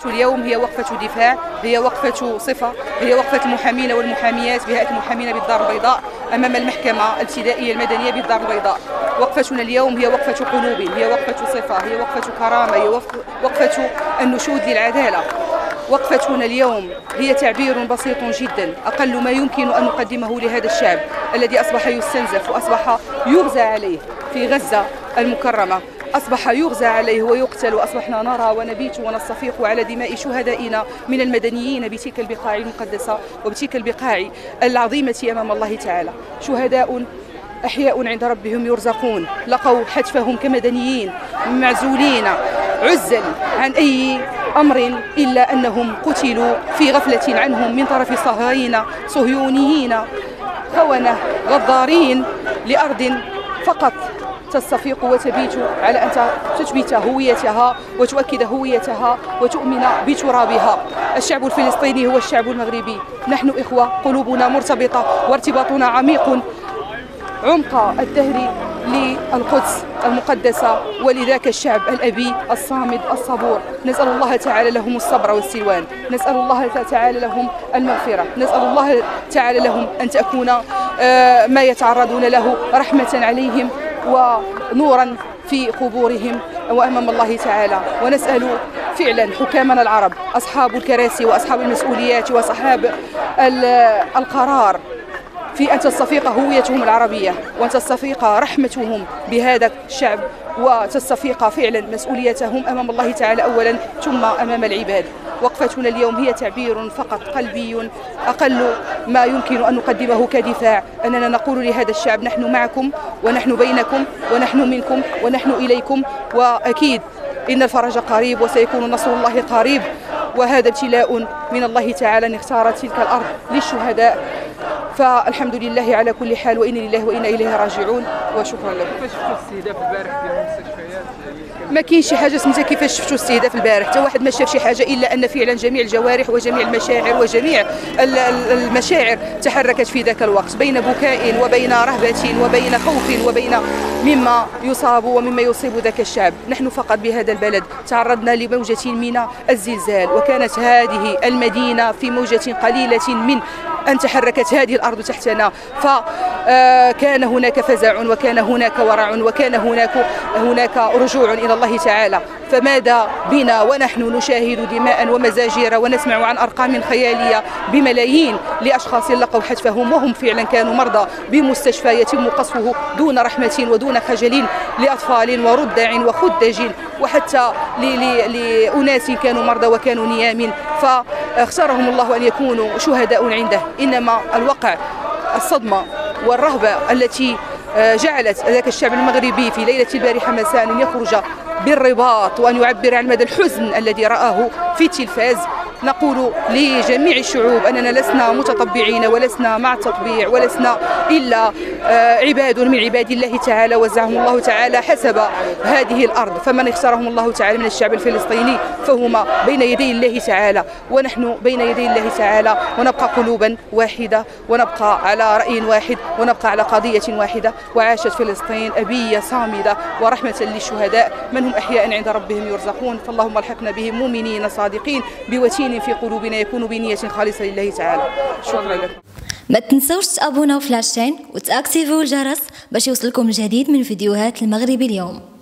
اليوم هي وقفة دفاع، هي وقفة صفة، هي وقفة المحامين والمحاميات بهيئة المحامين بالدار البيضاء أمام المحكمة الابتدائية المدنية بالدار البيضاء. وقفتنا اليوم هي وقفة قلوب، هي وقفة صفة، هي وقفة كرامة، هي وقفة النشوذ للعدالة. وقفتنا اليوم هي تعبير بسيط جدا، أقل ما يمكن أن نقدمه لهذا الشعب الذي أصبح يستنزف وأصبح يغزى عليه في غزة المكرمة، أصبح يغزى عليه ويقتل، وأصبحنا نرى ونبيت ونستفيق على دماء شهدائنا من المدنيين بتلك البقاع المقدسة وبتلك البقاع العظيمة أمام الله تعالى. شهداء أحياء عند ربهم يرزقون، لقوا حتفهم كمدنيين معزولين عزل عن أي أمر إلا أنهم قتلوا في غفلة عنهم من طرف صهيونيين خونة غضارين لأرض فقط تستفيق وتبيت على أن تثبت هويتها وتؤكد هويتها وتؤمن بترابها. الشعب الفلسطيني هو الشعب المغربي، نحن إخوة، قلوبنا مرتبطة وارتباطنا عميق عمق الدهر للقدس المقدسة ولذاك الشعب الأبي الصامد الصبور. نسأل الله تعالى لهم الصبر والسلوان، نسأل الله تعالى لهم المغفرة، نسأل الله تعالى لهم أن تكون ما يتعرضون له رحمة عليهم ونورا في قبورهم وأمام الله تعالى. ونسأل فعلا حكامنا العرب، أصحاب الكراسي وأصحاب المسؤوليات وأصحاب القرار، في أن تستفيق هويتهم العربية وأن تستفيق رحمتهم بهذا الشعب وتستفيق فعلا مسؤوليتهم أمام الله تعالى أولا ثم أمام العباد. وقفتنا اليوم هي تعبير فقط قلبي، أقل ما يمكن أن نقدمه كدفاع، أننا نقول لهذا الشعب نحن معكم ونحن بينكم ونحن منكم ونحن إليكم، وأكيد إن الفرج قريب وسيكون نصر الله قريب، وهذا ابتلاء من الله تعالى أن اختار تلك الأرض للشهداء. فالحمد لله على كل حال، وإنا لله وإنا إليه راجعون، وشكرا لكم. كيفاش شفتوا الاستهداف البارح ديال المستشفيات؟ ما كاينش شي حاجه سميتها كيفاش شفتوا الاستهداف البارح، حتى واحد ما شاف شي حاجه الا ان فعلا جميع الجوارح وجميع المشاعر وجميع المشاعر تحركت في ذاك الوقت، بين بكاء وبين رهبه وبين خوف وبين مما يصاب ومما يصيب ذاك الشعب. نحن فقط بهذا البلد تعرضنا لموجة من الزلزال، وكانت هذه المدينة في موجة قليلة من أن تحركت هذه الأرض تحتنا، فكان هناك فزع وكان هناك ورع وكان هناك رجوع إلى الله تعالى. فماذا بنا ونحن نشاهد دماء ومزاجير ونسمع عن أرقام خيالية بملايين لأشخاص لقوا حتفهم وهم فعلا كانوا مرضى بمستشفى يتم قصفه دون رحمة ودون خجل لأطفال ورضع وخدج وحتى لأناس كانوا مرضى وكانوا نيام، فاختارهم الله أن يكونوا شهداء عنده. إنما الوقع الصدمة والرهبة التي جعلت ذاك الشعب المغربي في ليلة البارحة مساء أن يخرج بالرباط وأن يعبر عن مدى الحزن الذي رآه في التلفاز. نقول لجميع الشعوب أننا لسنا متطبعين ولسنا مع التطبيع، ولسنا إلا عباد من عباد الله تعالى وزعهم الله تعالى حسب هذه الأرض، فمن اختارهم الله تعالى من الشعب الفلسطيني فهما بين يدي الله تعالى ونحن بين يدي الله تعالى، ونبقى قلوبا واحدة ونبقى على رأي واحد ونبقى على قضية واحدة. وعاشت فلسطين أبية صامدة ورحمة للشهداء من هم أحياء عند ربهم يرزقون، فاللهم الحقنا بهم مؤمنين صادقين بوتين في قلوبنا يكون بنية خالصة لله تعالى. شكرا لكم. ما تنسوش تابوناو في لاشين وتاكتيفيو الجرس باش يوصلكم الجديد من فيديوهات المغربي اليوم.